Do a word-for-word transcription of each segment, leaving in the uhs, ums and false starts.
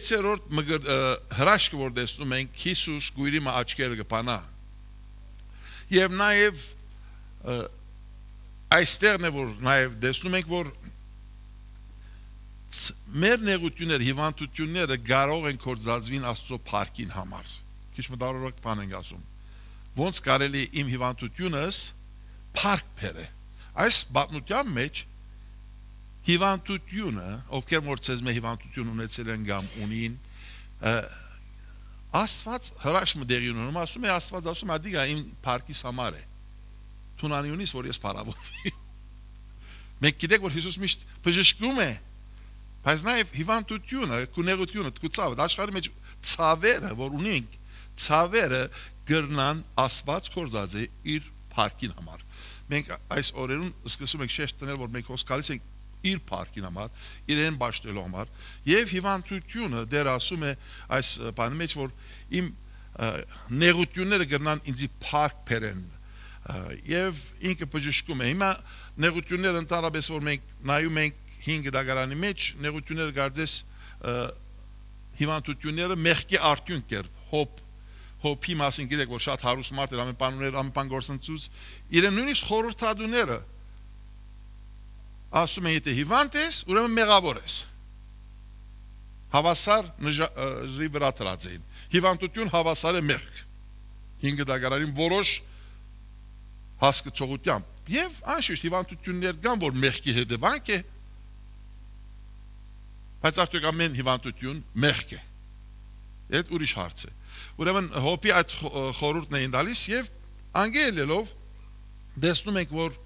Կեցերորդ հրաշքը որ տեսնում ենք Հիսուս գույրի մա աչքերը կփանա եւ նաեւ այստեղն է որ նաեւ տեսնում ենք որ մեր նեղությունները հիվանդությունները կարող են կործածվին Աստծո փառքին համար քիչ մտարորակ բան ենք ասում ոնց կարելի իմ հիվանդությունս փառք բերե այս բացնության մեջ հիվանդությունը, ովքեր որ ցեզ մե հիվանդություն ունեցել են կամ ունին, Աստված հրաշքը դերի ունում, ասում է Աստված ասում է դիգա իմ փառքիս համար է։ Թունանի ունիս որ ես փառավորվի։ Մենք գիտենք որ Հիսուս միշտ բժշկում է, բայց նաև հիվանդությունը, կունեղությունը, ցավը, աշխարհի մեջ ցավերը, որ ունենք, ցավերը գրնան Աստված կորզած է իր փառքին համար։ Մենք այս օրերուն սկսում ենք շեշտ տնել որ մենք հոսքալիս ենք իր փառքին համար, իրեն բաշխելու համար, եւ հիվանդությունը դեր ասում է այս բանի մեջ որ իմ նեղությունները գրնան ինձի փառք բերեն եւ ինքը բժշկում է։ Հիմա նեղությունները ընդհանրապես որ մենք նայում ենք հինգ դագարանի մեջ, նեղությունները գարձես հիվանդությունները մեղքի արդյունք էր, հոբ հոբի մասին գիտեք որ շատ հարուստ մարդ էր, ամեն բան ուներ, ամեն բան գործընծուց, իրեն նույնիսկ խորհրդատուները ասում են եթե հիվանդ ես, ուրեմն մեղավոր ես։ Հավասար նժի վրա դրած էին։ Հիվանդություն հավասար է մեղք։ Հինգ դագարանին որոշ հասկացողությամբ եւ անշուշտ հիվանդություններ կան որ մեղքի հետևանք է։ Բայց արդյոք ամեն հիվանդություն մեղք է։ Այդ ուրիշ հարց է։ Ուրեմն հոբի այդ խորհուրդն էին տալիս եւ անգելելով տեսնում ենք որ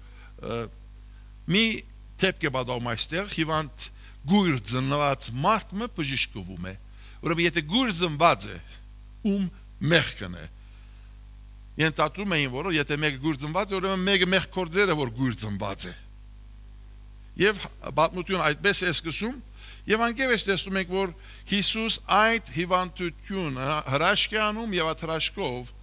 մի Թեպք է բադում այստեղ, հիվանդ գույր ծնված մարդը բժշկվում է։ Ուրեմն եթե գույր ծնված է, ում մեղքն է։ Ենթադրում էին որ եթե մեկը գույր ծնված է, ուրեմն մեկը մեղք կործեր է որ գույր ծնված է։ Եվ պատմությունը այդպես է սկսում, եւ անգևս տեսնում ենք որ Հիսուս այդ հիվանդությունը հրաշք է անում եւ այդ հրաշքով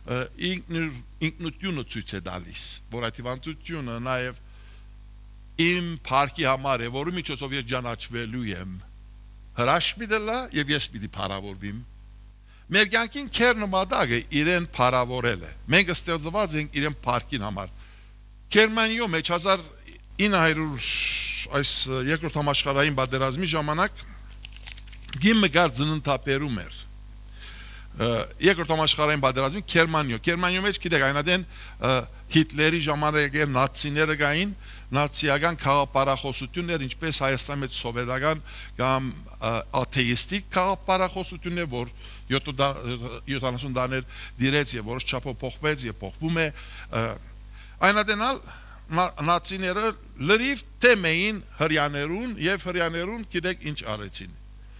ինքնությունը ցույց է տալիս, որ այդ հիվանդությունը նաեւ իմ փառքի համար է, որի միջոցով ես ճանաչվելու եմ։ Հրաշք մի դելա եւ ես պիտի փառավորվեմ։ Մեր կյանքին քեր նպատակը իրեն փառավորել է։ Մենք ստեղծված ենք իրեն փառքին համար։ Գերմանիայում հազար ինը հարյուր այս երկրորդ համաշխարհային պատերազմի ժամանակ գիմը գար ծննդապերում էր։ Երկրորդ համաշխարհային պատերազմի Գերմանիա, Գերմանիայում մեջ գիտեք այնադեն Հիտլերի ժամանակ էր նացիները գային նացիական քաղաքապարախոսություններ, ինչպես Հայաստանի մեջ սովետական կամ աթեիստիկ քաղաքապարախոսություններ, որ յոթանասուն տարիներ դիրեց եւ որոշ չափով փոխվեց եւ փոխվում է, այնադենալ նացիները լրիվ թեմ էին հрьяաներուն եւ հрьяաներուն գիտեք ինչ արեցին։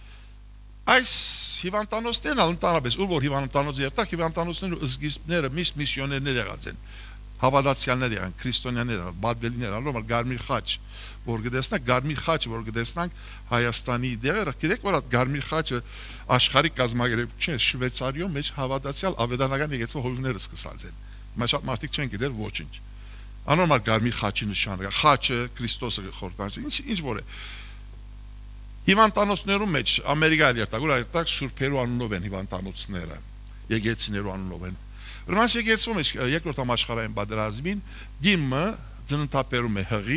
Այս հիվանդանոցներն ընդհանրապես ու որ հիվանդանոց երթակ հիվանդանոցներու սկիզբները միշտ միսիոներներ եղած են։ Հավատացյալներ եղան, քրիստոնյաներ, բադվելիներ, անորմալ Գարմիր խաչ, որ գտեսնանք Գարմիր խաչը, որ գտեսնանք Հայաստանի դեղերը, գիտեք որ այդ Գարմիր խաչը աշխարհի կազմակերպություն չէ, Շվեյցարիոյում մեջ հավատացյալ ավետարանական եկեղեցու հովիվները սկսած են։ Հիմա շատ մարդիկ չեն գիտեր ոչինչ։ Անորմալ Գարմիր խաչի նշանը, խաչը Քրիստոսը խորտանց, ինչ ինչ որ է։ Հիվանդանոցներում մեջ Ամերիկայի երթագուր այդտեղ Սուրբերու անունով են հիվանդանոցները, եկեղեցիներու անունով են։ Ուրեմն եկեցվում է երկրորդ համաշխարհային պատերազմին գիմը ծննդապերում է հղի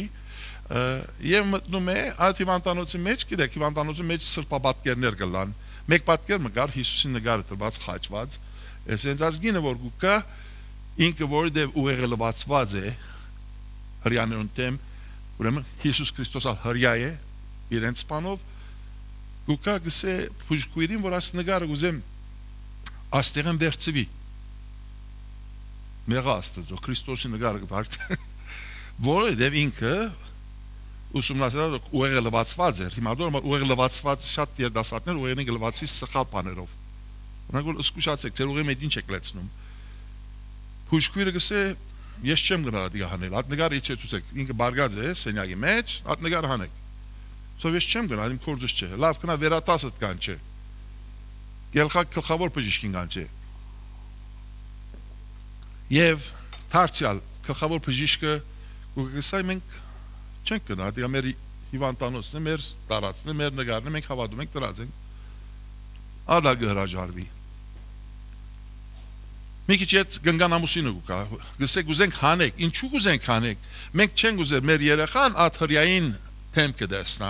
եւ մտնում է այդ հիվանդանոցի մեջ, գիտեք, հիվանդանոցի մեջ սրբապատկերներ կլան։ Մեկ պատկեր մը գար Հիսուսի նկարը տրված խաչված, այսինքն ազգինը որ գուկա ինքը որտեղ ուղեղը լվացված է հрьяաներուն դեմ, ուրեմն Հիսուս Քրիստոսը հрья է իրեն սպանով գուկա գսե փուժկույրին որ աս նկարը գուզեմ աստեղեն վերցվի Մեղաստը Քրիստոսի նկարը կբարդ որովհետև ինքը ուսումնասիրած ուղեղը լվացված էր հիմա դեռ ուղեղը լվացված շատ երդասարտներ ուղեղին լվացվի սխալ բաներով օրինակ որ սկսացեք ձեր ուղեղի մեջ ինչ եք լեցնում փուշկույրը գսե ես չեմ գնա դի հանել այդ նկարը իջե ցուցեք ինքը բարգած է սենյակի մեջ այդ նկարը հանեք սով ես չեմ գնա իմ կորձս չէ լավ կնա վերատասդ կան չէ գելխա գլխավոր բժիշկին կան չէ Եվ դարձյալ գլխավոր բժիշկը գսայ մենք չենք գնա, դա մեր հիվանդանոցն է, մեր տարածքն է, մեր նկարն է, մենք հավատում ենք դրած ենք։ ադա գհրաժարվի։ Մի քիչ այդ գնգան ամուսինը կա, գսեք ուզենք հանեք, ինչու կուզենք հանեք։ Մենք չենք ուզեր մեր երեխան այդ հրյային թեմքը դեսնա։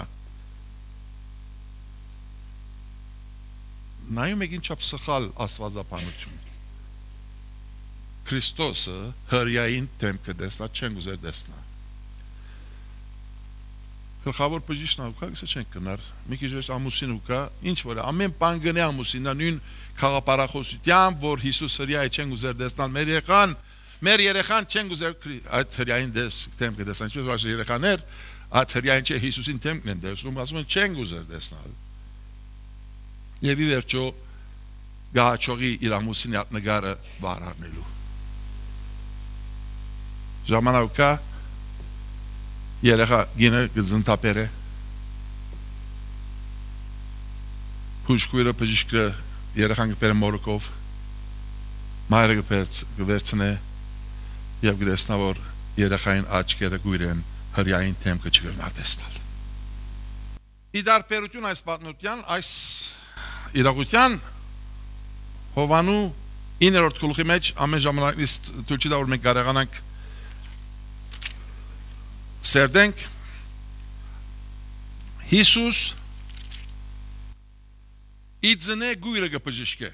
Նայում եք ինչա սխալ աստվածաբանություն։ Քրիստոսը հրյային թեմքը դեսնա, չենք ուզեր դեսնա։ Գլխավոր բժիշկն ուկա, գսե չենք կնար։ Մի քիչ ես ամուսին ուկա, ինչ որ ամեն բան գնե ամուսինա նույն խաղապարախոսությամբ, որ Հիսուս հրյայի չենք ուզեր դեսնալ մեր երեխան, մեր երեխան չենք ուզեր այդ հրյային դես թեմքը դեսնալ, ինչպես որ երեխաներ այդ հրյային չէ Հիսուսին թեմքն են դեսնում, ասում են չենք ուզեր դեսնալ։ Եվ ի վերջո գահաճողի իր ամուսինի այդ նկարը վար առնելու։ Ժամանակ կա երեխա գինը գզնտապերը հուշկույրը բժիշկը երեխան գպերը մորոկով մայրը գվերցնե և գտեսնա որ երեխային աչքերը գույր են հրյային թեմքը չգրնար տեսնալ։ Ի դարբերություն այս պատմության, այս իրողության Հովանու իններորդ գլխի մեջ ամեն ժամանակից թույլ չի տա որ մենք կարողանանք սերդենք Հիսուս իձնե գույրը գպժիշկե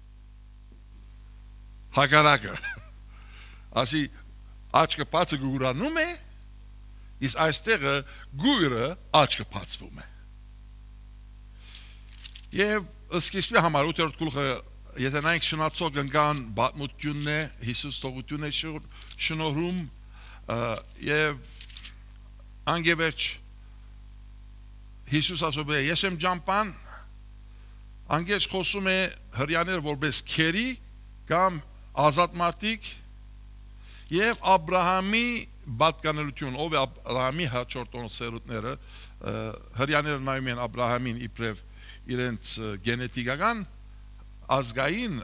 հակարակը ասի աչկը պացը գուրանում է իսկ այստեղը գույրը աչկը պացվում է և սկիզբի համար ութերորդ գլխը եթե նայենք շնացող գնգան բատմությունն է Հիսուս թողություն է շնորհում և անգևերջ Հիսուս ասում է ես եմ ջամպան անգեջ խոսում է հրյաները որպես քերի կամ ազատ մարդիկ և Աբրահամի պատկանելություն ով է Աբրահամի հաջորդ սերունդները հրյաները նայում են Աբրահամին իբրև իրենց գենետիկական ազգային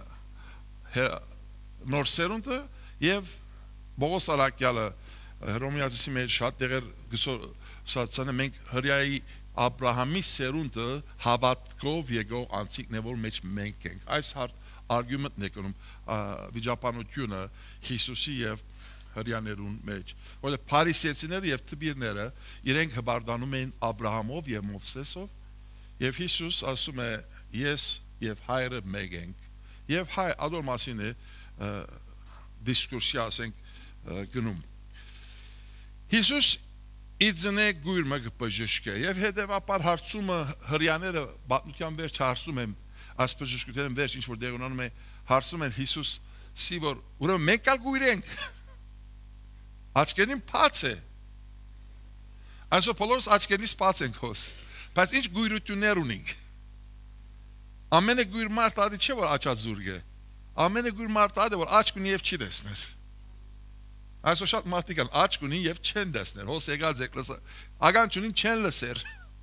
նոր սերունդը և Բողոս Արաքյալը Հռոմեացի մեջ շատ տեղեր գսացանը մենք հրյայի Աբրահամի սերունդը հավատքով եկող անցիկն է որ մեջ մենք ենք այս արգումենտն է կնում վիճապանությունը Հիսուսի և հրյաներուն մեջ որտեղ փարիսեցիները և թբիրները իրենք հբարդանում էին Աբրահամով և Մովսեսով և Հիսուս ասում է ես և հայրը մեկ ենք և հայ ադոր մասին է դիսկուրսի ասենք գնում Հիսուս իձնե գույր մը գպժշկե և հետևապար հարցումը հրյաները բատնության վերջ հարցում եմ այս բժշկութեն վերջ ինչ որ դեղունանում է հարցում են Հիսուս սի որ ուրեմն մենք կալ գույր ենք աչքերին պաց է այսօր բոլորս աչքերից պաց ենք հոս բայց ինչ գույրություններ ունենք ամենը գույր մարդ ադի չէ որ աչազուրգ է ամենը գույր մարդ ադի որ աչք ունի և չի տեսներ այսօր շատ մարդիկ են աչք ունին և չեն տեսներ հոս եկած եք լսը ագանչ ունին չեն լսեր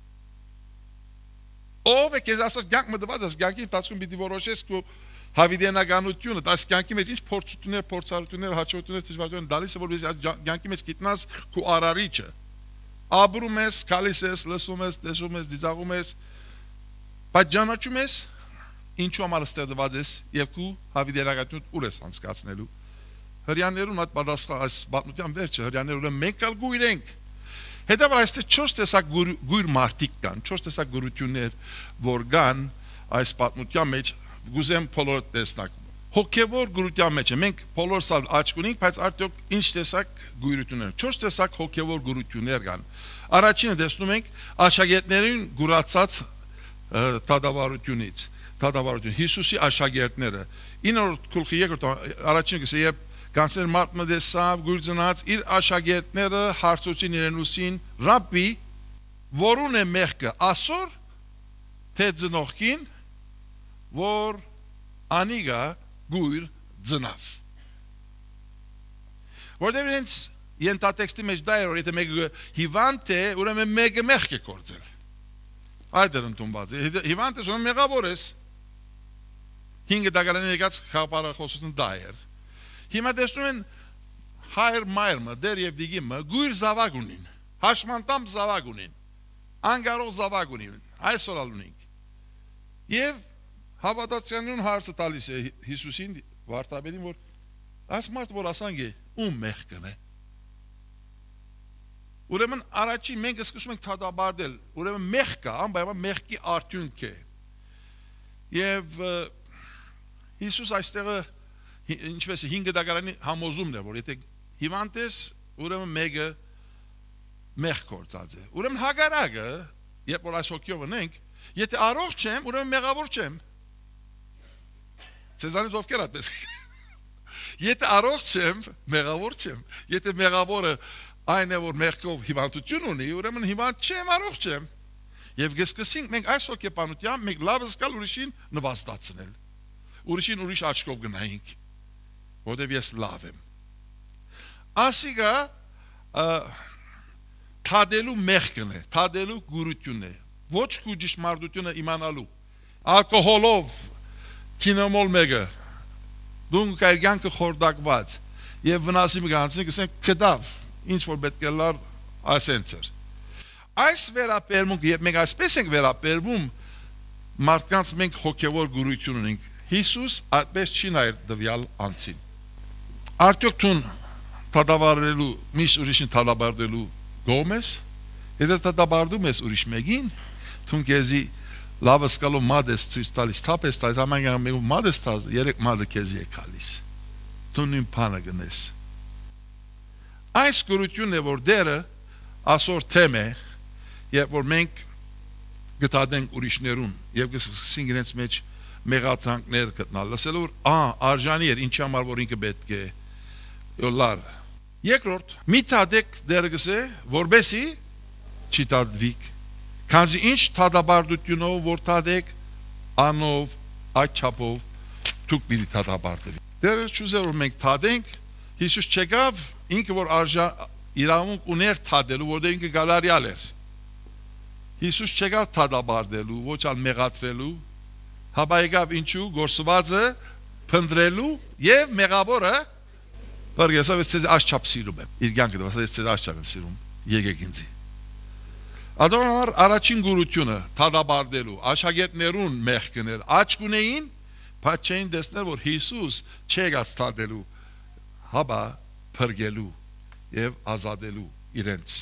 ով է կեզ ասոց գյանք մդված ես գյանքի տացքում պիտի որոշես կու հավիդենականությունը այս գյանքի մեջ ինչ փորձություններ փորձառություններ հաջողություններ դժվարություններ դալիս է որ գյանքի մեջ գիտնաս կու արարիչը ապրում ես քալիս ես լսում ես տեսում ես դիզաղում ես բայց ճանաչում ես ինչու համար ստեղծված ես և կու հավիդենականություն ուր ես անցկացնելու հրյաներուն այդ պատասխան այս պատմության վերջը հրյաներուն մենք կալ գույր ենք հետևաբար այստեղ չորս տեսակ գույր մարդիկ կան չորս տեսակ գույրություններ որ կան այս պատմության մեջ գուզեմ բոլորը տեսնակ հոգևոր գույրության մեջ մենք բոլորս աչք ունենք բայց արդյոք ինչ տեսակ գույրություններ չորս տեսակ հոգևոր գույրություններ կան առաջինը տեսնում ենք աշակերտներին գուրացած դադարությունից դադարություն Հիսուսի աշակերտները իններորդ գլխի երկրորդ առաջինը գսե երբ Կանցեր մարդ մտեսավ գույրձնած իր աշակերտները հարցուցին իրենուսին Ռաբբի որուն է մեղքը ասոր թե ծնողքին որ անիգա գույր ծնավ որտեղ իրենց ենթատեքստի մեջ դա էր որ եթե մեկը հիվանդ է ուրեմն մեկը մեղք է գործել այդ էր ընդունված հիվանդ ես ուրեմն մեղավոր ես հինգը դագարանի եկած խաղապարախոսություն դա էր Հիմա տեսնում են հայր մայրմը, դեր և դիգիմը գույր զավակ ունին, հաշմանդամ զավակ ունին, անգարող զավակ ունին, այսօր ալ ունինք։ Եվ Հավատացյալուն հարցը տալիս է Հիսուսին վարդապետին, որ այս մարդ որ ասանք է ում մեղքն է։ Ուրեմն առաջի մենք սկսում ենք թադաբարդել, ուրեմն մեղքը անպայման մեղքի արդյունք է։ Եվ Հիսուս այստեղը ինչպես է հինգ դագարանի համոզումն է, որ եթե հիվանդ ես, ուրեմն մեկը մեղք գործած է։ Ուրեմն հակառակը, երբ որ այս հոգիով ունենք, եթե առողջ եմ, ուրեմն մեղավոր չեմ։ Ցեզանից ովքեր այդպես։ Եթե առողջ եմ, մեղավոր չեմ։ Եթե մեղավորը այն է, որ մեղքով հիվանդություն ունի, ուրեմն հիվանդ չեմ, առողջ եմ։ Եվ գսկսենք մենք այս հոգեբանությամբ մենք լավ զգալ ուրիշին նվաստացնել։ Ուրիշին ուրիշ աչքով գնայինք, որտեվ ես լավ եմ։ Ասիկա թադելու մեղքն է, թադելու գուրությունն է, ոչ քու ճշմարտությունը իմանալու։ Ալկոհոլով կինոմոլ մեկը դու կայրյանքը խորդակված եւ վնասի մգանցնի կսենք կդավ ինչ որ պետք է լար ասենցեր այս վերապերմունք եւ մենք այսպես ենք վերապերվում մարդկանց մենք հոգեվոր գուրություն ունենք Հիսուս այդպես չի նայր դվյալ անցին արդյոք տուն թադավարելու միշտ ուրիշին թադաբարդելու գոմես եթե թադաբարդում ես ուրիշ մեկին տուն քեզի լավ սկալով մադես ցույց տալիս թափես տալիս ամենայն մեկ մադես տալիս երեք մադը քեզի է գալիս դու նույն բանը գնես այս գորությունն է որ դերը ասոր թեմ է երբ որ մենք գտադենք ուրիշներուն եւ գսինք իրենց մեջ մեղադրանքներ գտնալ լսելով որ ա արժանի էր ինչի համար որ ինքը պետք է լար երկրորդ մի տադեք դերը գսե որբեսի չի տադվիկ Քանզի ինչ թադաբարդությունով որ տադեք անով այդ չափով դուք պիտի թադաբարդվի դերը չուզեր որ մենք տադենք Հիսուս չեկավ ինքը որ արժա իրավունք ուներ տադելու որտեղ ինքը գալարյալ էր Հիսուս չեկավ թադաբարդելու ոչ ալ մեղադրելու հապա եկավ ինչու գործվածը փնտրելու եւ մեղավորը բարգեսավ ես ցեզ աշխապ սիրում եմ իր կյանքը դասա ես ցեզ աշխապ եմ սիրում եկեք ինձի Ադոնար առաջին գուրությունը թադաբարդելու աշակերտներուն մեղքներ աչք ունեին բայց չէին տեսնել որ Հիսուս չեկած թադելու հաբա փրկելու եւ ազատելու իրենց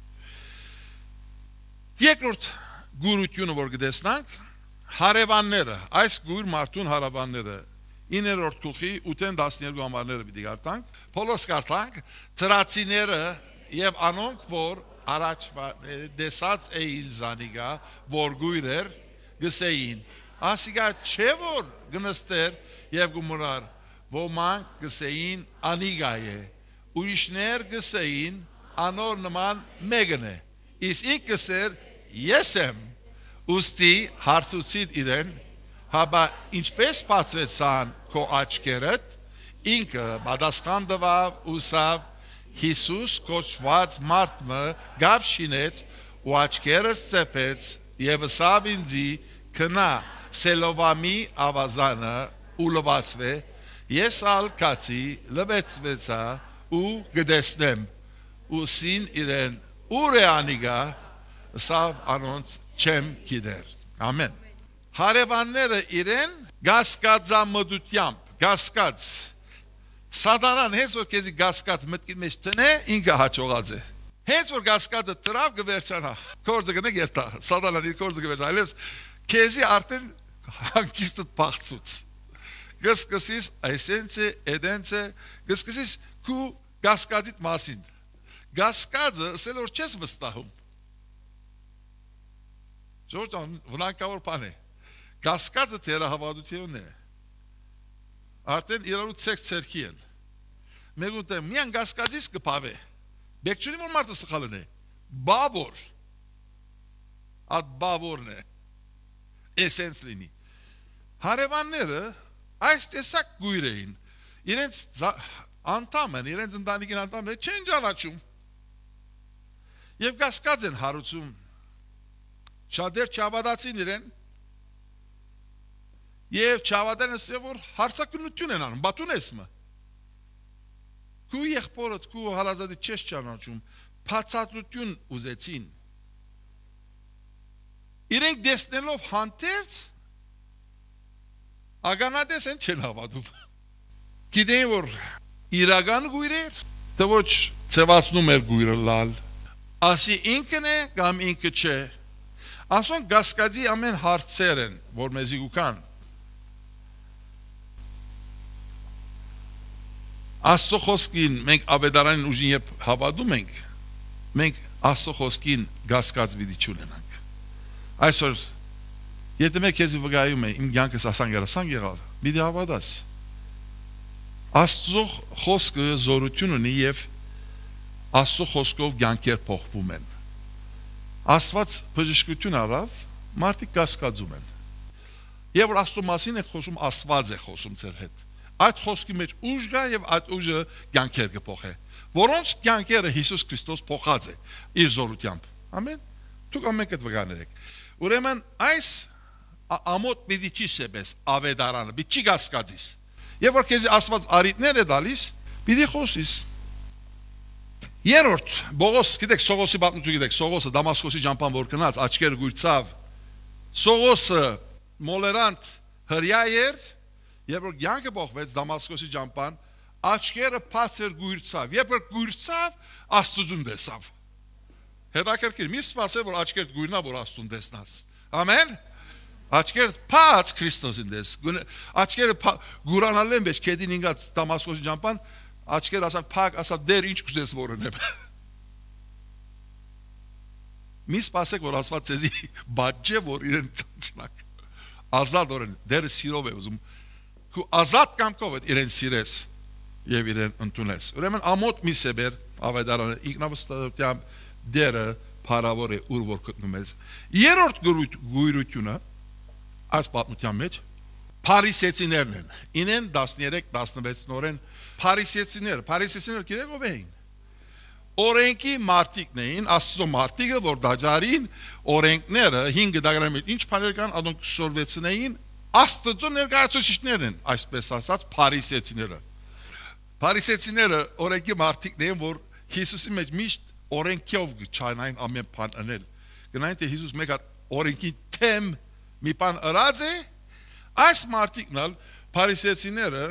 երկրորդ գուրությունը որ գտեսնանք հարևանները այս գուր մարդուն հարևանները իններորդ գլխի ութ տասներկու համարները պիտի գարտանք փոլոս գարտանք տրացիները եւ անոնք որ առաջ դեսած էին զանիգա որ գույրեր գսեին ասիգա չէ որ գնստեր եւ գումարար ոմանք գսեին անիգա է ուրիշներ գսեին անոր նման մեկն է իսկ ինք գսեր ես եմ ուստի հարցուցին իրեն հաբա ինչպես բացվեցան քո աչքերդ ինքը պատասխան տվավ ուսավ Հիսուս կոչված մարդը գավ շինեց ու աչքերս ծեփեց եւ ասավ ինձի քնա սելովամի ավազանը ու լվացվե ես ալ կացի լվեցվեցա ու գտեսնեմ ու սին իրեն ուր է անիգա ասավ անոնց չեմ գիտեր ամեն հարևանները իրեն գասկածամտությամբ գասկած Սատանան հենց որ քեզի գասկած մտքի մեջ տնե ինքը հաջողած է հենց որ գասկածը տրավ գվերջանա կորձը գնա գետա սատանան իր կորձը գվերջանա այլևս քեզի արդեն հանգիստը փախծուց գսկսիս այսենցե էդենցե գսկսիս քու գասկածիտ մասին գասկածը ասել որ չես վստահում Ժորժան վնակավոր բան է գասկածը թերահավատությունն է Արդեն իրարու ցերկ ցերքի են Մեգուտե միան գասկածից կփավե Բեկչունի որ մարդը սխալն է Բավոր Այդ բավորն է Էսենս լինի Հարևանները այս տեսակ գույր էին Իրենց անդամ են Իրենց ընտանիքին անդամ են Չեն ճանաչում Եվ գասկած են հարուցում Շատեր չավադացին իրեն Եվ չավադեն ասե որ հարցակնություն են անում, բատուն եսմը Քու եղբորդ, քու հարազատի չես ճանաչում Փացատություն ուզեցին Իրենք դեսնելով հանդերձ ագանադես են չեն հավատում։ Գիտեն որ իրական գույրեր, թե ոչ ծևացնում էր գույրը լալ, ասի ինքն է կամ ինքը չէ, ասոն գասկածի ամեն հարցեր են, որ մեզի գուկան, Աստծո խոսքին մենք ավետարանին ուժին երբ հավատում ենք, մենք Աստծո խոսքին գասկած պիտի չունենանք։ Այսօր եթե մեկ քեզ վկայում է իմ կյանքս ասան գերասան եղավ, պիտի հավատաս։ Աստծո խոսքը զորություն ունի եւ Աստծո խոսքով կյանքեր փոխվում են։ Աստված բժշկություն արավ, մարդիկ կասկածում են։ Եվ որ Աստծո մասին է խոսում, Աստված է խոսում ձեր հետ։ Այդ խոսքի մեջ ուժ կա եւ այդ ուժը կյանքեր կփոխի, որոնց կյանքերը Հիսուս Քրիստոս փոխած է իր զորությամբ։ Ամեն։ Դուք ամենք այդ վկաներեք։ Ուրեմն այս ամոթ պիտի չի սեբես ավետարանը, պիտի չի կասկածիս։ Եվ որ քեզ Աստված արիտներ է տալիս, պիտի խոսիս։ Երրորդ, Բողոս, գիտեք, Սողոսի պատմություն գիտեք, Սողոսը Դամասկոսի ճամփան որ գնաց, աչքերը գույրցավ։ Սողոսը մոլերանտ հրյա էր, երբ որ կյանքը փոխվեց Դամասկոսի ճամփան, աչքերը բացեր գույրցավ, երբ որ գույրցավ, Աստծուն տեսավ։ Հետաքրքիր, մի սպասել որ աչքերդ գույրնա, որ Աստծուն տեսնաս։ Ամեն։ Աչքերդ բաց Քրիստոսին դես։ Աչքերը գուրանալ են, բայց քեդին ինգած Դամասկոսի ճամփան, աչքերը ասան փակ, ասա դեր ինչ կուզես որոնեմ։ Մի սպասեք որ Աստված ցեզի բաճե որ իրեն ծնցնակ։ Ազատ օրեն դեր սիրով է ուզում Քու ազատ կամքով է իրեն սիրես եւ իրեն ընդունես։ Ուրեմն ամոթ մի սեբեր ավետարանը ինքնավստահությամբ դերը փարավոր է ուր որ գտնում ես։ Երրորդ գույրությունը այս պատմության մեջ փարիսեցիներն են։ Ինեն տասներեք տասնվեց նորեն փարիսեցիներ, փարիսեցիները գիտեք ով էին։ Օրենքի մարտիկն էին, Աստծո մարտիկը որ դաջարին օրենքները հինգ դագարան մեջ ինչ բաներ կան, adonk սորվեցնեին Աստծո ներկայացուցիչներն են, այսպես ասած, փարիսեցիները։ Փարիսեցիները օրենքի մարտիկն են, որ Հիսուսի մեջ միշտ օրենքով չանային ամեն բան անել։ Գնային թե Հիսուս մեկ հատ օրենքի թեմ մի բան ըրած է, այս մարտիկն ալ փարիսեցիները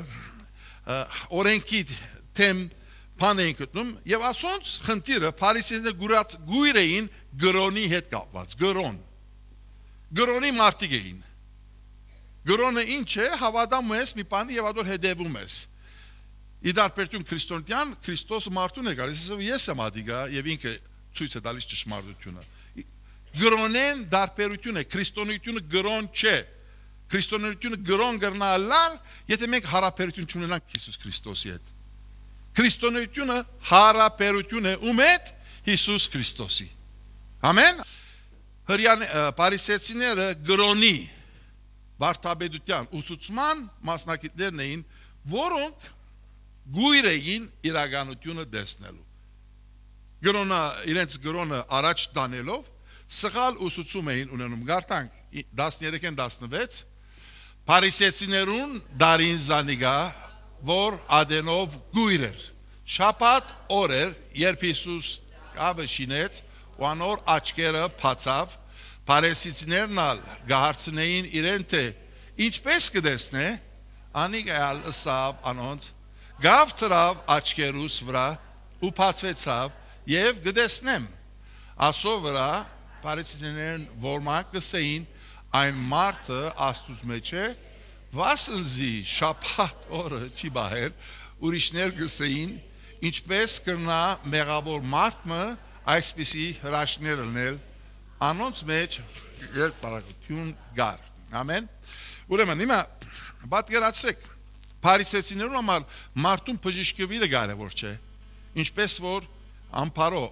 օրենքի թեմ բան էին գտնում եւ ասոնց խնդիրը փարիսեցիները գուրած գույր էին գրոնի հետ կապված, գրոն։ Գրոնի մարտիկ էին։ Գրոնը ինչ է, հավատում ես մի բանի եւ ադոր հետևում ես։ Իդարբերություն քրիստոնեան, Քրիստոսը մարդուն է գալիս, ես եմ ադիգա եւ ինքը ցույց է տալիս ճշմարտությունը։ Գրոնեն դարբերություն է, քրիստոնեությունը գրոն չէ։ Քրիստոնեությունը գրոն գրնալար, եթե մենք հարաբերություն չունենանք Հիսուս Քրիստոսի հետ։ Քրիստոնեությունը հարաբերություն է ում հետ Հիսուս Քրիստոսի։ Ամեն։ Հրյան փարիսեցիները գրոնի վարդապետության ուսուցման մասնակիցներն էին, որոնք գույր էին իրականությունը տեսնելու։ Գրոնը իրենց գրոնը առաջ տանելով սխալ ուսուցում էին ունենում։ Գարտանք տասներեքին տասնվեց փարիսեցիներուն դարին զանիգա, որ ադենով գույր էր։ Շաբաթ օր էր, երբ Հիսուս կավը շինեց, ու անոր աչքերը բացավ, փարիսեցիներն ալ գահարցնեին իրեն թե ինչպես կտեսնե, անիկալ ըսավ անոնց, գավ թրավ աչքերուս վրա ու բացվեցավ եւ գտեսնեմ։ Ասո վրա փարիսեցիներն որմակ կսեին այն մարդը Աստծուց մեջ է, վասնզի շաբաթ օրը չի բահել, ուրիշներ կսեին ինչպես կրնա մեղավոր մարդը այսպիսի հրաշքներ լնել անոնց մեջ երկպարակություն գար։ Ամեն։ Ուրեմն հիմա պատկերացրեք փարիսեցիներուն համար մարդուն բժշկվելը կարևոր չէ։ Ինչպես որ ամփարո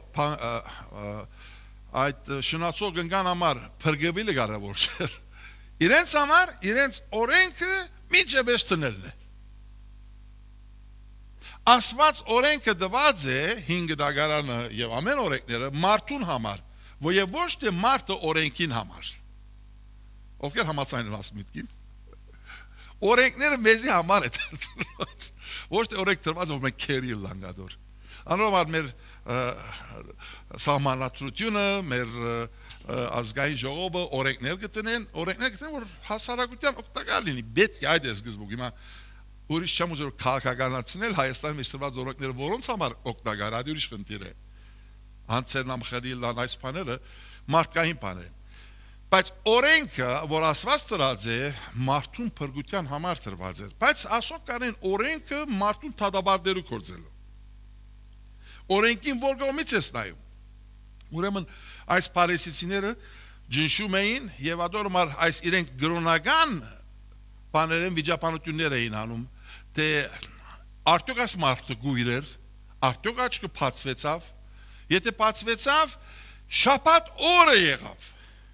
այդ շնացող գնգան համար փրկվելը կարևոր չէ։ Իրենց համար իրենց օրենքը միջև էստնելն է։ Աստված օրենքը դված է հինգ դագարանը եւ ամեն օրենքները մարդուն համար, որ եւ ոչ թե մարդը օրենքին համար։ Ովքեր համաձայն են ասմիտքին։ Օրենքները մեզի համար է տրված։ Ոչ թե օրենք տրված որ մենք քերի լանգադոր։ Անորոմալ մեր սահմանադրությունը, մեր ազգային ժողովը օրենքներ գտնեն, օրենքներ գտնեն, որ հասարակության օգտակար լինի։ Պետք է այդ է սկզբում։ Հիմա ուրիշ չեմ ուզում քաղաքականացնել Հայաստանի մեջ տրված օրենքները, որոնց համար օգտակար, այդ ուրիշ խնդիր է։ Հանցերն ամխելիլան այս բաները մարդկային բաներ են։ Բայց օրենքը, որ ասված տրած է, մարդուն փրկության համար տրված է։ Բայց ասոք կանեն օրենքը մարդուն թադաբարդելու կործելու։ Օրենքին որ կողմից ես նայում։ Ուրեմն այս փարիսեցիները ջնշում էին եւ ադորմար այս իրենք գրոնական բաներեն վիճապանություններ էին անում, թե արդյոք այս մարդը գույր էր, արդյոք աչքը բացվեցավ, եթե բացվեցավ, շաբաթ օրը եղավ։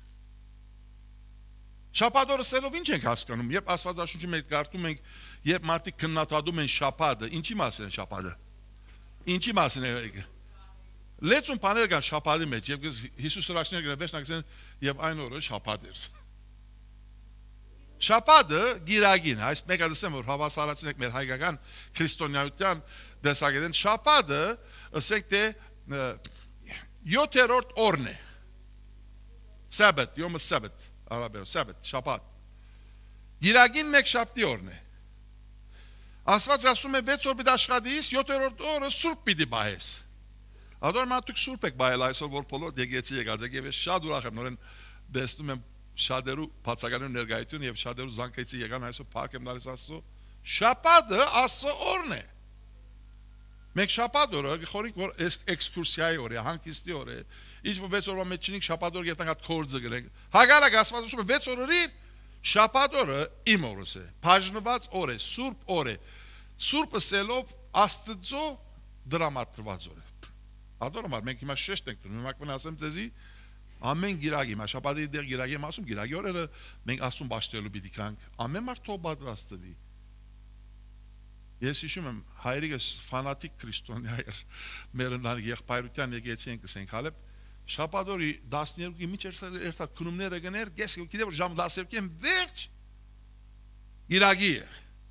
Շաբաթ օրը սելով ինչ ենք հասկանում, երբ Աստվածաշունչի մեջ կարդում ենք, երբ մարդիկ քննադատում են շաբաթը, ինչի մասին է շաբաթը։ Ինչի մասին է։ Լեցուն բաներ կան շաբաթի մեջ, եւ Հիսուս հրաշքներ գնա վերջնակ ասեն, եւ այն օրը շաբաթ էր։ Շաբաթը գիրագին, այս մեկը դասեմ որ հավասարացնենք ենք մեր հայկական քրիստոնեության դեսագետեն, շաբաթը ասենք թե յոթերորդ օրն է։ Սաբաթ, Yom Sabbath, արաբերով Սաբաթ, շաբաթ։ Գիրագին մեկ շաբթի օրն է։ Աստված ասում է վեց օր պիտի աշխատես, յոթերորդ օրը սուրբ պիտի բայես։ Ադոր մարդիկ սուրբ եք բայել այսօր որ բոլոր դեգեցի եկած եք եւ ես շատ ուրախ եմ նորեն դեսնում եմ շատերու բացականու ներկայություն եւ շատերու զանգեցի եկան այսօր փակ եմ դալիս Աստծո։ Շաբաթը Աստծո օրն է։ Մենք շաբաթ օրը խորիկ որ էքսկուրսիայի օր է, հանգիստի օր է։ Ինչ որ վեց օրվա մեջ չինք շաբաթ օր գետանք հատ կորձը գրենք։ Հագարակ Աստված ասում է վեց օրը շաբաթ օրը իմ օրս է, բաժնված օր է, սուրբ օր է։ Սուրբը սելով Աստծո դրամատրված օր է։ Ադորմար մենք հիմա շեշտ ենք տնում, հիմա կմնասեմ ձեզի ամեն գիրագի, հիմա շաբաթի դեր գիրագի եմ ասում, գիրագի օրերը մենք Աստծուն բաշխելու պիտի կանք, ամեն մարդ թող պատրաստ լինի։ Ես հիշում եմ հայրիկս ֆանատիկ քրիստոնյա էր, մեր ընտանիքի եղբայրության եկեցի ենք ասենք հալեպ շաբաթ օրի տասներկուի միջ երթար քնումները գներ, ես գիտեմ որ ժամ տասներկուին վերջ գիրագի է։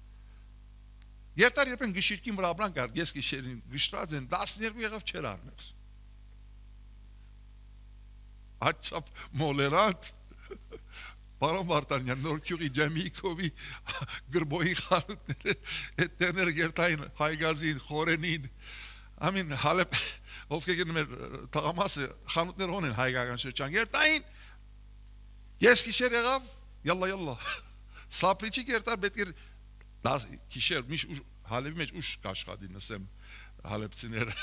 Երթար երբ են գիշիրքին վրա ապրանք կար, ես գիշերին գիշրած են տասներկու եղավ չեր արներ։ Աչապ մոլերանտ Պարոն Վարդանյան նորքյուղի ջամիկովի գրբոյի խանութները այդ տերները գերտային հայգազին խորենին ամին հալեպ ովքեր մեր տղամասը խանութներ ունեն հայկական շրջան գերտային ես գիշեր եղավ յալլա յալլա սապրիչի գերտար պետք է գիշեր միշ հալեպի մեջ ուշ կաշխատի նսեմ հալեպցիները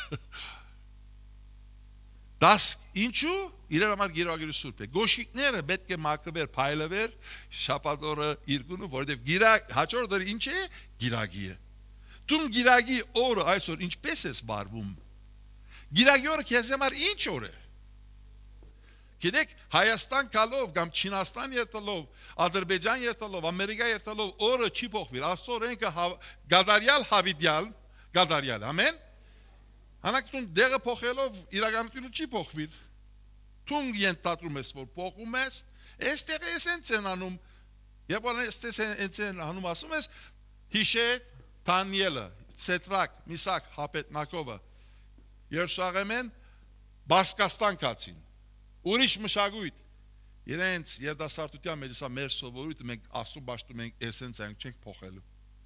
Դաս ինչու իրար համար գիրագիրը սուրբ է։ Գոշիկները պետք է մաքրվեր, փայլվեր շաբաթ օրը երկունը, որովհետև գիրագ հաջորդ օրը ինչ է գիրագի է։ Դու գիրագի օրը այսօր ինչպես ես բարվում։ Գիրագի օրը քեզ համար ինչ օր է։ Գիտեք Հայաստան գալով կամ Չինաստան երթալով, Ադրբեջան երթալով, Ամերիկա երթալով օրը չի փոխվի։ Աստծո օրենքը գադարյալ հավիդյալ, գադարյալ, ամեն Հանակտուն դեղը փոխելով իրականությունը չի փոխվիր։ Թունգ ենթադրում ես որ փոխում ես, այստեղ ես են անում։ Երբ որ այստեղ են անում ասում ես Հիշե, Դանիելը, Սետրակ, Միսակ, Հապետնակովը, Երուսաղեմեն, Բասկաստան կացին։ Ուրիշ մշակույթ։ Իրենց երդասարտության մեջ սա մեր սովորույթը մենք ասում բաշտում ենք էսենցիան չենք փոխելու։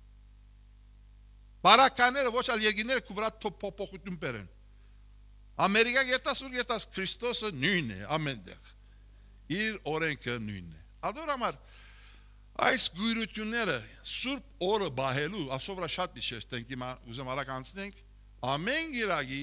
Բարականները ոչ ալ երկիները կուվրա փոփոխություն բերեն։ Ամերիկա երտաս ու երտաս Քրիստոսը նույնն է ամենտեղ։ Իր օրենքը նույնն է։ Ադորամար այս գույրությունները սուրբ օրը բահելու ասովրա շատ դիշեստենք հիմա ուզեմ արագ անցնենք ամեն գիրագի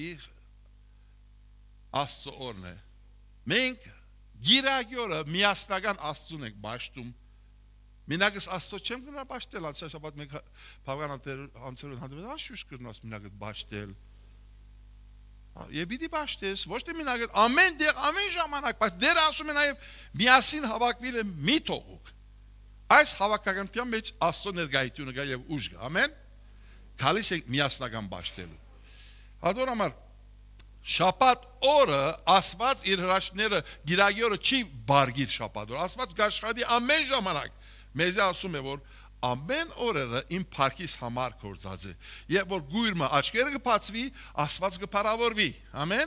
Աստծո օրն է։ Մենք գիրագի օրը միասնական Աստծուն ենք բաշտում Մինագս Աստծո չեմ գնա բաշտել, անցյալ շաբաթ մենք բավական անցերուն հանդիպել, աշուշ կրնաս մինագդ բաշտել։ Եվ պիտի բաշտես, ոչ թե մինագդ ամեն դեղ, ամեն ժամանակ, բայց դեր ասում է նաև միասին հավաքվել է մի թողուկ։ Այս հավաքականության մեջ Աստծո ներկայությունը կա եւ ուժ կա, ամեն։ Գալիս է միասնական բաշտելու։ Ադորամար շաբաթ օրը Աստված իր հրաշքները գիրագի օրը չի բարգիր շաբաթ օրը, Աստված գաշխատի ամեն ժամանակ Մեզ ասում է, որ ամեն օրերը իմ պարքիս համար կործած է, և որ գույրմը աչկերը կպացվի, ասված կպարավորվի, ամեն,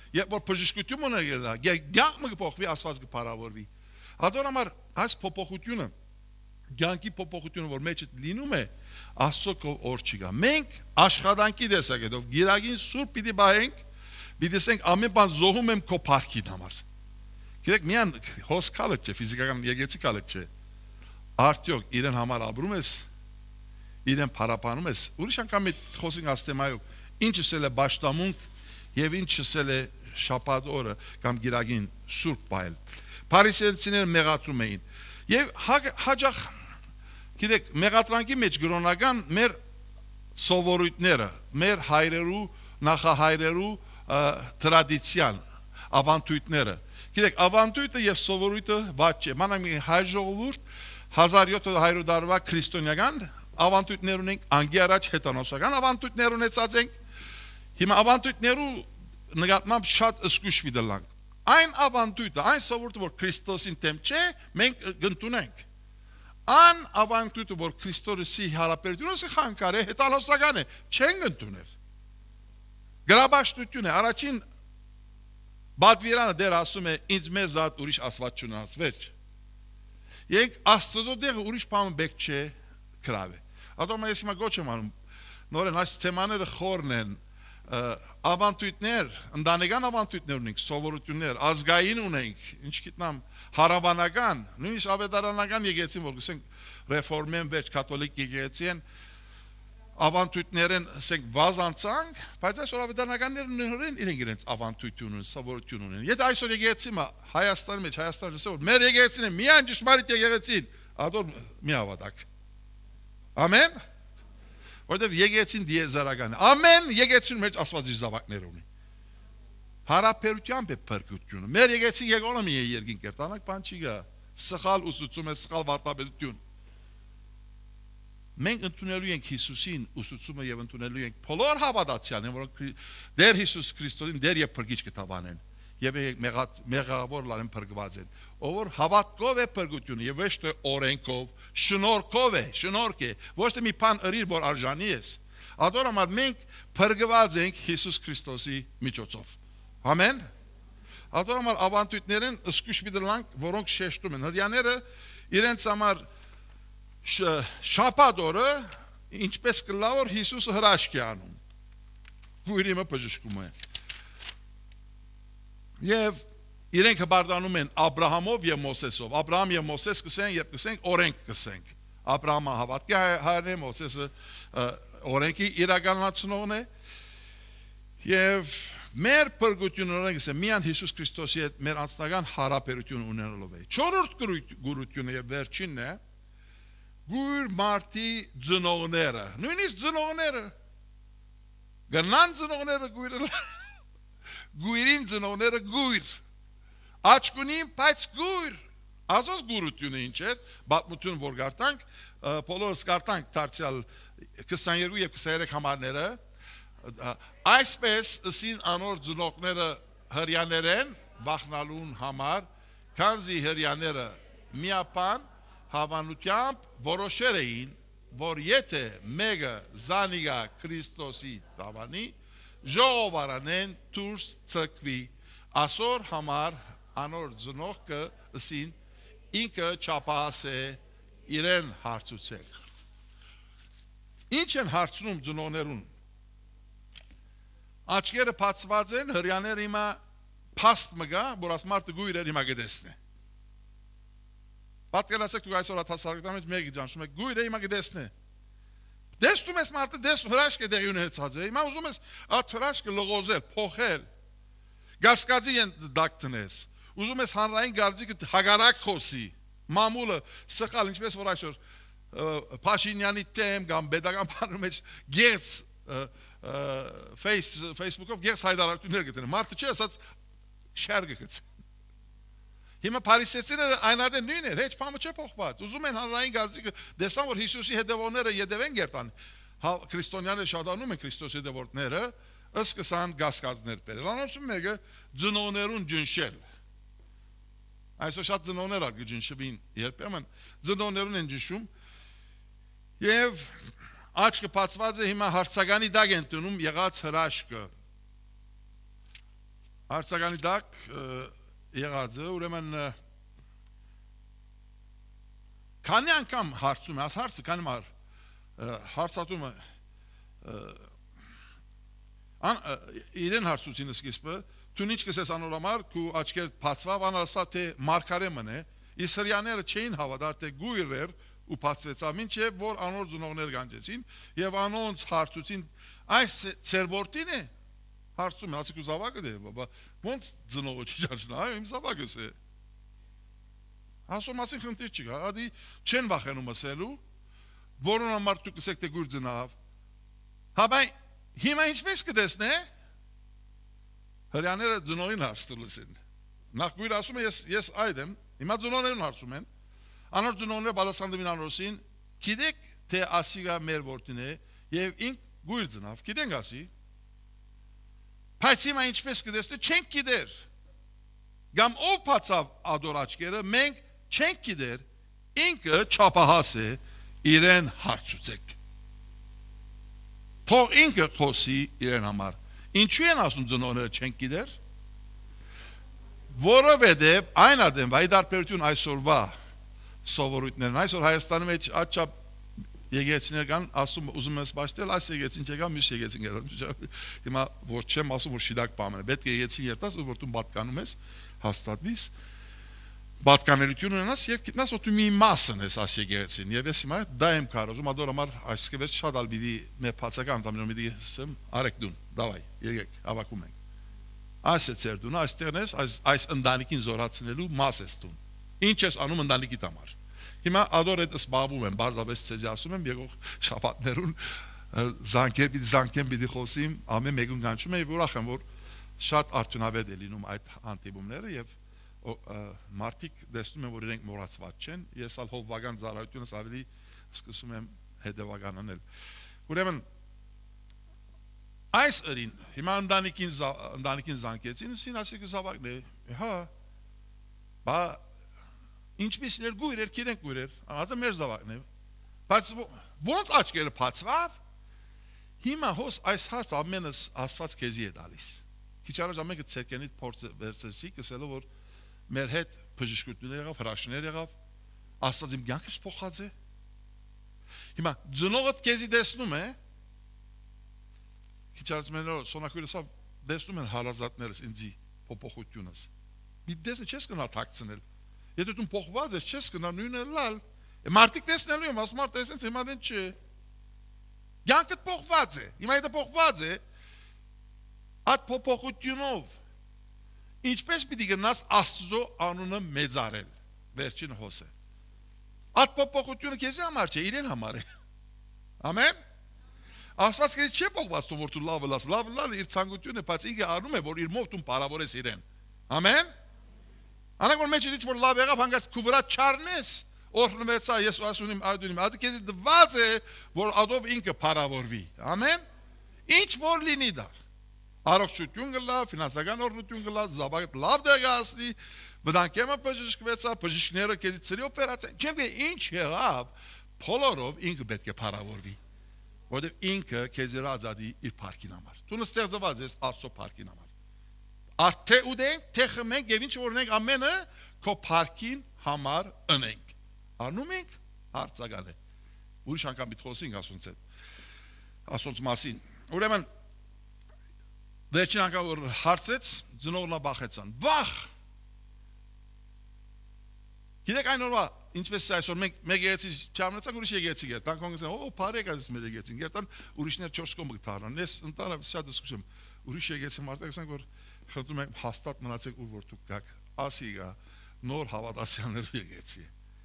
Երբ որ բժշկություն ունենա, կյանքը կփոխվի, Աստված կփարավորվի։ Ադոր համար այս փոփոխությունը, կյանքի փոփոխությունը, որ մեջը լինում է, Աստծո օր չկա։ Մենք աշխատանքի տեսակետով գիրագին սուրբ պիտի բայենք, պիտի ասենք ամեն բան զոհում եմ քո փառքին համար։ Գիտեք, միան հոսքալը չէ, ֆիզիկական եկեցիկալը չէ։ Արդյոք իրեն համար ապրում ես, իրեն փարապանում ես։ Ուրիշ անգամ մի խոսենք աստեմայով, ինչս էլ է բաշտամունք եւ ինչս էլ է շաբաթ օրը կամ գիրագին սուրբ բայել։ Փարիսեցիները մեղադրում էին։ Եվ հաջող գիտեք, մեղադրանքի մեջ գրոնական մեր սովորույթները, մեր հայրերու, նախահայրերու տրադիցիան, ավանդույթները։ Գիտեք, ավանդույթը եւ սովորույթը բաց չէ։ Մանավանդ մի հայ ժողովուրդ հազար յոթ հարյուր տարվա քրիստոնեական ավանդույթներ ունենք, անգի առաջ հետանոսական ավանդույթներ ունեցած ենք։ Հիմա ավանդույթներու նկատմամբ շատ զգուշ դառնանք։ Այն ավանդույթը, այն սովորույթը, որ Քրիստոսին դեմ չէ, մենք կընդունենք։ Ան ավանդույթը, որ Քրիստոսի հարաբերությունը խանգար է, հետանոսական է, չենք ընդունել։ Գրաբաշխություն է, առաջին Բադվիրանը դեր ասում է, ինձ մեզ ատ ուրիշ ասված չունած, վերջ։ Եկ Աստծո դեղը ուրիշ պամը բեք չէ կրավ է։ Ատոմ ես հիմա գոչ եմ անում, նորեն այս թեմաները խորն են, ավանդույթներ, ընդանեկան ավանդույթներ ունենք, սովորություններ, ազգային ունենք, ինչ գիտնամ, հարավանական, նույնիսկ ավետարանական եկեցին, որ գսենք ռեֆորմեն վերջ կաթոլիկ եկեցին, ավանդույթներեն ասենք վազանցանք, բայց այսօր ավետարանականներն իրենք իրենց ավանդույթություն ունեն, սովորություն ունեն։ Եթե այսօր եկեցին Հայաստանի մեջ, Հայաստանը ասել որ մեր եկեցին է միայն ճշմարիտ եկեցին, ադոր մի ավադակ։ Ամեն։ Որտեվ եկեցին դիեզերական է։ Ամեն եկեցին մեջ Աստվածի զավակներ ունի։ Հարաբերությամբ է փրկությունը։ Մեր եկեցին եկոնոմի է երկին կերտանակ բան չի գա։ Սխալ ուսուցում է, սխալ վարդապետություն։ Մենք ընդունելու ենք Հիսուսին ուսուցումը եւ ընդունելու ենք բոլոր հավատացյալներին, որոնք դեր Հիսուս Քրիստոսին դեր եւ փրկիչ կտավանեն եւ մեղավոր լարեն փրկված են։ Ով որ հավատքով է փրկությունը եւ ոչ թե օրենքով, շնորհքով է, շնորհք է, ոչ թե մի բան ըրիր որ արժանի ես։ Ադորամար մենք փրկված ենք Հիսուս Քրիստոսի միջոցով։ Ամեն։ Ադորամար ավանդույթներն զգուշ դրանք, որոնք շեշտում են հрьяաները իրենց համար շաբաթ օրը ինչպես կլավոր Հիսուսը հրաշք է անում։ Գույրիմը բժշկում է։ Եվ իրենք հբարդանում են Աբրահամով եւ Մոսեսով։ Աբրահամ եւ Մոսես կսեն, երբ կսենք օրենք կսենք։ Աբրահամը հավատքի հայրն է, Մոսեսը օրենքի իրականացնողն է։ Եվ մեր փրկությունը ունենք միայն Հիսուս Քրիստոսի հետ մեր անձնական հարաբերություն ունենալով է։ Չորրորդ գուրությունը եւ վերջինն է գույր մարդի ծնողները, նույնիսկ ծնողները, գնան ծնողները գույրը, գույրին ծնողները գույր, աչկունին պայց գույր, ազոս գուրությունը ինչ էր, բատմություն որ գարտանք, բոլորս գարտանք դարձյալ քսաներկու և քսաներեք համարները, այսպես ըսին անոր ծնողները հրյաներ են վախնալուն համար, քանզի հրյաները միապան հավանությամբ որոշեր էին, որ եթե մեկը զանիգա Քրիստոսի տավանի, ժողովարանեն դուրս ցկվի, ասոր համար անոր ծնողքը ըսին ինքը չափահաս է իրեն հարցուցել։ Ինչ են հարցնում ծնողներուն։ Աչքերը բացված են, հրյաները հիմա փաստ մգա, որ աս մարդը գույրեր հիմա գտեսնե։ Պատկերացեք դուք այսօր հաթասարակտան մեջ մեկի ճանչում եք, գույրը հիմա գտեսնե։ Դեսնում ես մարդը, դեսնում հրաշք է դեղի ունեցած է, հիմա ուզում ես այդ հրաշքը լողոզել, փոխել, գասկածի են դակտնես, ուզում ես հանրային գարձիկը հագարակ խոսի, մամուլը սխալ, ինչպես որ այսօր Փաշինյանի թեմ կամ պետական բանու մեջ գեղց Facebook-ով գեղց հայտարարություններ գտնել, մարդը չի ասած շարգը գցել։ Հիմա փարիսեցիները այնադեն նույն էր, հեչ բանը չէ փոխված։ Ուզում են հանրային գարձիկը դեսան, որ Հիսուսի հետևողները յետևեն գերտան։ Քրիստոնյաները շատանում են Քրիստոսի հետևորդները, ըսկսան գասկածներ բերել։ Անոնցում մեկը ծնողներուն ջնշել։ Այսօր շատ ծնողներ ալ գջնշվին երբեմն ծնողներուն են ջնշում եւ աչքը բացված է հիմա հարցականի դակ են տնում եղած հրաշքը։ Հարցականի դակ եղած է, ուրեմն քանի անգամ հարցում է, աս հարցը քանի մար հարցատում է իրեն հարցուցին սկիզբը, դու ինչ կսես անոր համար, քու աչքեր բացվավ, անարսա թե մարգարե մնե, իսկ հրյաները չէին հավատար, թե գույր էր ու բացվեցավ, մինչև որ անոր ծնողներ գանջեցին եւ անոնց հարցուցին, այս ծեր որդին է, հարցում է, ասի քու զավակը դե, բաբա, ոնց ծնողը չիջացնա, այո, իմ զավակս է։ Ասում ասին խնդիր չկա, ադի չեն վախենում ասելու, որոն համար դու կսեք թե գույր ծնավ։ Հաբայ հիմա ինչպես կտեսնե, հրյաները ծնողին հարց տալսին։ Նախ գույր ասում է ես ես այդ եմ, հիմա ծնողներն հարցում են։ Անոր ծնողները պատասխանում անորսին, գիտեք թե ասիգա մեր որդին է եւ ինք գույր ծնավ, գիտենք ասի։ Բայց հիմա ինչպես կտեսնե, չենք գիտեր։ Գամ ով բացավ ադոր աչքերը, մենք չենք գիտեր, ինքը չափահաս է, իրեն հարցուցեք։ Թող ինքը խոսի իրեն համար։ Ինչու են ասում ծնողները չենք գիտեր։ Որովհետև այն ադեմ վայ դարբերություն այսօրվա սովորույթներն այսօր Հայաստանի մեջ աչափ եկեցիներ կան, ասում ուզում ես բաշտել, այս եկեցին չեկա, մյուս եկեցին գետա։ Հիմա որ չեմ ասում որ շիդակ բամն է, պետք է եկեցին երտաս, որ դու պատկանում ես, հաստատվիս, պատկանելություն ունենաս եւ գիտնաս որ դու մի մասն ես այս եկեցին։ Եվ ես հիմա դա եմ կարողում ադոր համար այսքեվեր շատ ալբիդի մե փացական տամին մի դիսեմ արեք դուն, դավայ, եկեք, հավաքում ենք։ Այս է ծեր դուն, այստեղն ես, այս այս ընտանիքին զորացնելու մաս ես դուն։ Ինչ ես անում ընտանիքիդ համար։ Հիմա ադոր այդ սպառվում եմ, բարձրապես ցեզի ասում եմ, եկող շաբաթներուն զանգեր պիտի զանգեմ պիտի խոսիմ, ամեն մեկուն կանչում եմ, ուրախ եմ, որ շատ արդյունավետ է լինում այդ հանդիպումները եւ մարդիկ տեսնում են, որ իրենք մոռացված չեն, ես ալ հովվական ծառայությունս ավելի սկսում եմ հետևական անել։ Ուրեմն այս օրին հիմա ընտանիքին ընտանիքին զանգեցին, ասին ասի զավակն է, հա, բա ինչպես ներ գույր էր, գիտենք գույր էր, ասա մեր զավակն է, բայց ոնց աչքերը բացվավ, հիմա հոս այս հարց ամենս Աստված քեզի է տալիս։ Քիչ առաջ ամենքը ցերկենից փորձ վերցրեցի, ասելով որ մեր հետ բժշկություններ եղավ, հրաշքներ եղավ, Աստված իմ կյանքս փոխած է։ Հիմա ծնողդ քեզի տեսնում է, քիչ առաջ մենը սոնակույրս տեսնում են հարազատներս ինձի փոփոխությունս։ Մի դեսը չես կնա թաքցնել։ Եթե դու փոխված ես, չես կնա նույնը լալ։ Մարդիկ տեսնելու եմ, ասում են տեսնես հիմա դեն չէ։ Կյանքդ փոխված է։ Հիմա եթե փոխված է, այդ փոփոխությունով ինչպես պիտի գնաս Աստծո անունը մեծարել։ Վերջին հոսը։ Այդ փոփոխությունը քեզ համար չէ, իրեն համար է։ Ամեն։ Աստված քեզ չի փոխված, որ դու լավ լաս, լավ լավ իր ցանկությունը, բայց ինքը անում է, որ իր մոտ դու բարավորես իրեն։ Ամեն։ Անակ որ մեջ ինչ որ լավ եղավ, հանգած քու վրա չառնես, օրհնվեցա, ես ասում եմ այդունիմ, այդ քեզ դված է, որ ադով ինքը բարավորվի։ Ամեն։ Ինչ որ լինի դա։ Առողջություն գլա, ֆինանսական օրհնություն գլա, զավակ լավ դեղասնի, բնակեմը բժշկվեցա, բժիշկները քեզի ծրի օպերացիա, չեմ գե ինչ եղավ, բոլորով ինքը պետք է բարավորվի, որովհետև ինքը քեզի ռազադի իր парքին համար։ Դու ստեղծված ես Աստծո парքին համար։ Արդե ուդենք, թե խմենք եւ ինչ որ ունենք ամենը քո парքին համար ընենք։ Անում ենք հարցակալ է։ Ուրիշ անգամ պիտի խոսենք ասոնց հետ։ Ասոնց մասին։ Ուրեմն վերջին անգամ որ հարցրեց, ծնողնա բախեցան։ Բախ։ Գիտեք այն օրվա ինչպես այսօր մենք մեկ եկեցի չամնացանք ուրիշ եկեցի գեր։ Տան կոնգրեսը օ բարեկա դες մեր եկեցին։ Գերտան ուրիշներ չորս կոմ կթարան։ Ես ընտանա շատ դսկում։ Ուրիշ եկեցի մարդիկ ասանք որ խնդրում եմ հաստատ մնացեք ուր որ դուք գաք։ Ասիգա նոր հավատացյալներ եկեցի։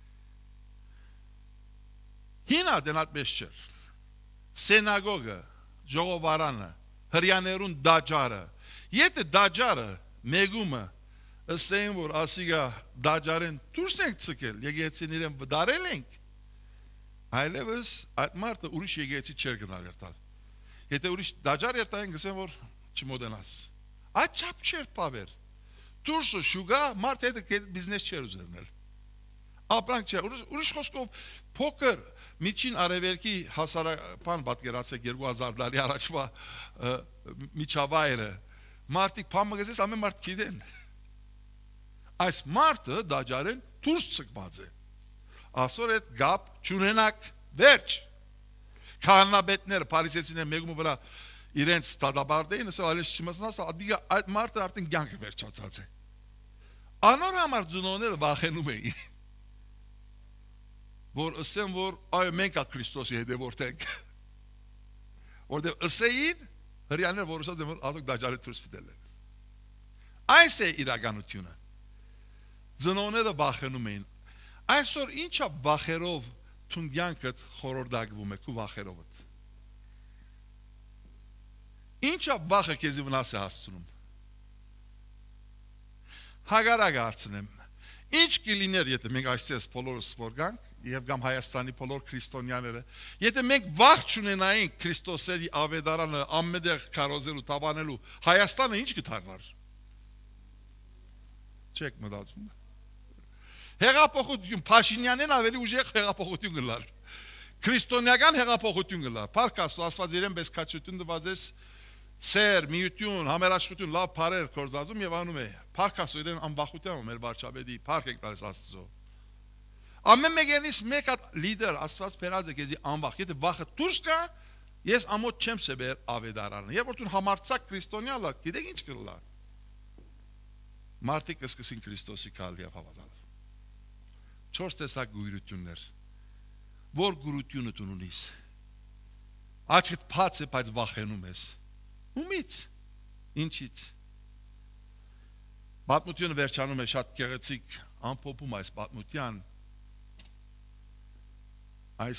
Հինա դենատպես չէր։ Սենագոգը, ժողովարանը, հрьяներուն դաջարը։ Եթե դաջարը մեգումը ասեն որ ասիգա դաջարեն դուրս ենք ցկել, եկեցին իրեն վդարել ենք։ Այլևս այդ մարդը ուրիշ եկեցի չեր գնալ երթալ։ Եթե ուրիշ դաջար երթային գսեն որ չմոդենաս։ Այդ չափ չէր պավեր։ Դուրսը շուգա մարդ հետը բիզնես չէր ուզերնել։ Ապրանք չէր, ուրիշ խոսքով փոքր միջին արևելքի հասարակական պատկերացեք երկու հազար տարի առաջվա միջավայրը, Մարդիկ փամը գզես ամեն մարդ գիտեն։ Այս մարդը դաջարեն դուրս ցկված է։ Այսօր այդ գապ չունենակ վերջ։ Քահանաբետները փարիսեցիները մեգումը վրա իրենց ստադաբարդեին, ասել այլես չմասնաս, ադիգա այդ մարդը արդեն կյանքը վերջացած է։ Անոր համար ծնողները վախենում էին։ Որ ասեմ, որ այո մենք ա Քրիստոսի հետևորդ ենք։ Որտեղ ասեին հрьяաները որ ասած են որ ադոք դաջարի դուրս ֆիդել են։ Այս է իրականությունը։ Ծնողները վախենում էին։ Այսօր ինչա վախերով թուն կյանքդ խորհրդակվում է քու վախերովդ։ Ինչա վախը քեզ վնաս է հասցնում։ Հագարակ հարցնեմ։ Ինչ կլիներ եթե մենք այսպես բոլորս որ գանք եւ կամ Հայաստանի բոլոր քրիստոնյաները, եթե մենք վախ չունենայինք Քրիստոսերի ավետարանը ամենտեղ քարոզելու, տաբանելու, Հայաստանը ինչ կդառնար։ Չեք մտածում։ Հեղափոխություն Փաշինյանեն ավելի ուժեղ հեղափոխություն գլար։ Քրիստոնեական հեղափոխություն գլար։ Փառք Աստված իրեն պես քաչություն դվածես սեր, միություն, համերաշխություն, լավ բարեր կորզածում եւ անում է։ Փառք Աստծո իրեն անբախությամբ մեր վարչապետի, փառք եք տալիս Աստծո։ Ամեն մեկերից մեկ հատ լիդեր Աստված բերած է քեզի անվախ։ Եթե վախը դուրս գա, ես ամոթ չեմ սեբեր ավետարանը։ Երբ որ դու համարցակ քրիստոնյա լա, գիտեք ինչ կլա։ Մարդիկ կսկսին Քրիստոսի կալիավ հավատալ։ Չորս տեսակ գույրություններ։ Որ գույրությունը դու ունիս։ Աչքդ բաց է, բայց վախենում ես։ Ումից։ Ինչից։ Պատմությունը վերջանում է շատ գեղեցիկ ամփոփում այս պատմության։ Այս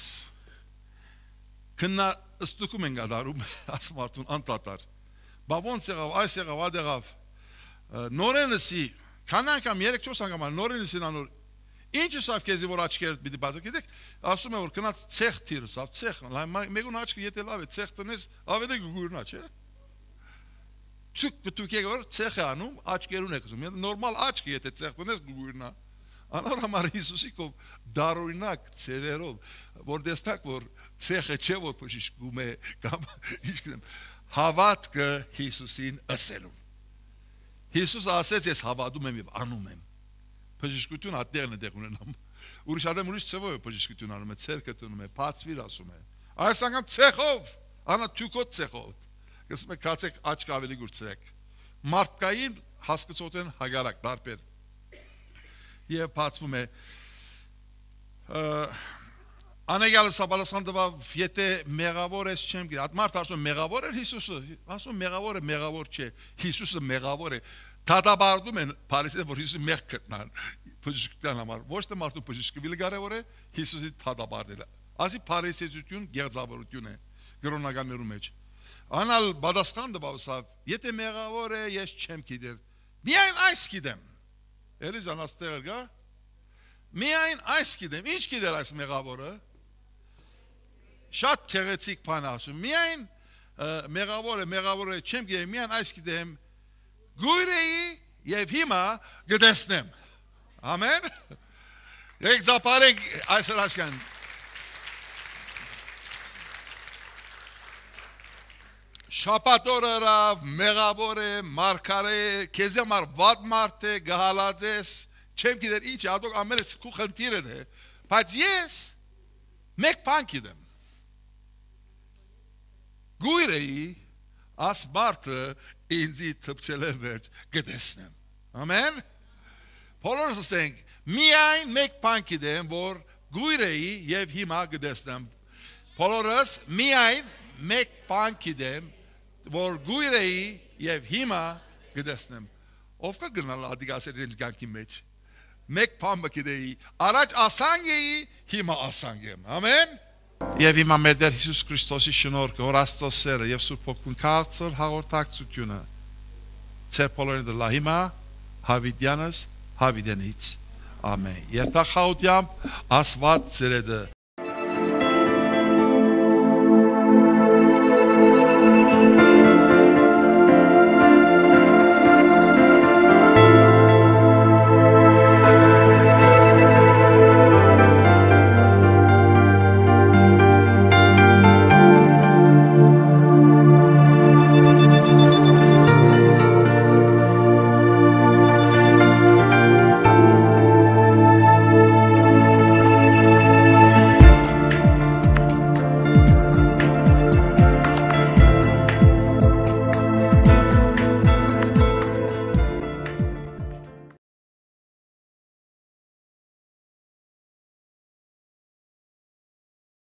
քննա ըստուկում են գադարում ասմարտուն անտատար։ Բա ոնց եղավ, այս եղավ, ա եղավ։ Նորենսի, քան անգամ երեք-չորս անգամ նորենսին անոր ինչ ասավ քեզի որ աչքերդ պիտի բացեք, գիտեք, ասում է որ գնաց ցեխ թիրսավ, ցեխ, մեկուն աչքը եթե լավ է, ցեխ տնես, ավելի գուրնա, չէ։ Ցուկ դուք եկեք որ ցեխ է անում, աչքերուն եք ասում, նորմալ աչք եթե ցեխ տնես գուրնա։ Անոր համար Հիսուսի կով դարօրինակ ցերերով, որ դեսնակ որ ցեխը չէ որ բժշկում է կամ ինչ գիտեմ, հավատքը Հիսուսին ասելուն։ Հիսուս ասեց ես հավատում եմ եւ անում եմ։ Բժշկություն ատերն է դեղ ունենամ։ Ուրիշ adam ուրիշ ծավով է բժշկություն անում է, ցերկը տնում է, բացվիր ասում է։ Այս անգամ ցեխով, անա թուկոտ ցեխով։ Գսում է կացեք աչք ավելի գուրցեք։ Մարդկային հասկացողեն հագարակ դարբեր։ Եվ բացվում է Անեգալը սաբալասխան դվավ եթե մեղավոր ես չեմ գիտի։ Այդ մարդ ասում մեղավոր է Հիսուսը, ասում մեղավոր է, մեղավոր չէ։ Հիսուսը մեղավոր է։ Դադաբարդում են Փարիսը որ Հիսուսը մեղ գտնան բժշկության համար ոչ թե մարդու բժշկվելը կարևոր է Հիսուսի դադաբարդելը ասի Փարիսեցություն գեղձավորություն է գրոնականներու մեջ անալ բադասխան դբավսավ եթե մեղավոր է ես չեմ գիտեր միայն այս գիտեմ էլի զանաստեր գա միայն այս գիտեմ ինչ գիտեր այս մեղավորը շատ քեղեցիկ բան ասում միայն մեղավոր է մեղավոր է չեմ գիտեմ միայն այս գիտեմ Գույրեի եւ հիմա գտեսնեմ։ Ամեն։ Եք զապարեք այս հրաշքան։ Շապատորը ռավ, մեղավոր է, մարգարե, քեզ համար վատ մարդ է, գահալած չեմ գիտեր ինչ, ադոք ամենը ցկու խնդիր է, բայց ես մեկ բան գիտեմ։ Գույրեի As մարդը ինձի թփչել է վերջ գտեսնեմ։ Ամեն։ Բոլորս ասենք միայն մեկ բան գիտեմ, որ գույրեի եւ հիմա գտեսնեմ։ Բոլորս միայն մեկ բան գիտեմ, որ գույրեի եւ հիմա գտեսնեմ։ Ով կա գնալ ադիգասեր ինձ գանքի մեջ։ Մեկ բան գիտեի, առաջ ասանք էի, հիմա ասանք եմ։ Ամեն։ Եվ հիմա մեր Տեր Հիսուս Քրիստոսի շնորհքը, որ Աստծո սերը եւ Սուրբ Հոգուն քաղցր հաղորդակցությունը ցեր բոլորին դլա հիմա հավիտյանս հավիտենից ամեն երթախաուտյամ ասված ծերեդը